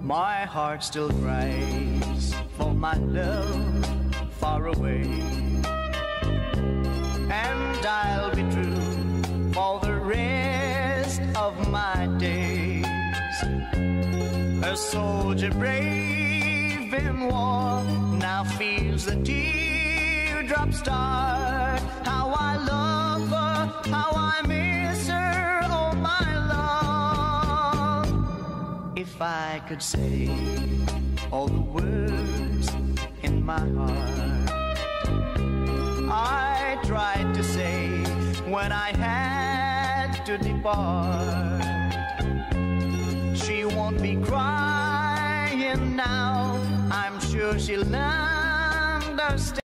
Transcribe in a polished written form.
My heart still cries for my love far away, and I'll be true for the rest of my days. A soldier brave in war now feels the teardrop start. How I love her, how I miss her, oh my love. If I could say all the words in my heart I tried to say when I had to depart, she won't be crying now, I'm sure she'll understand.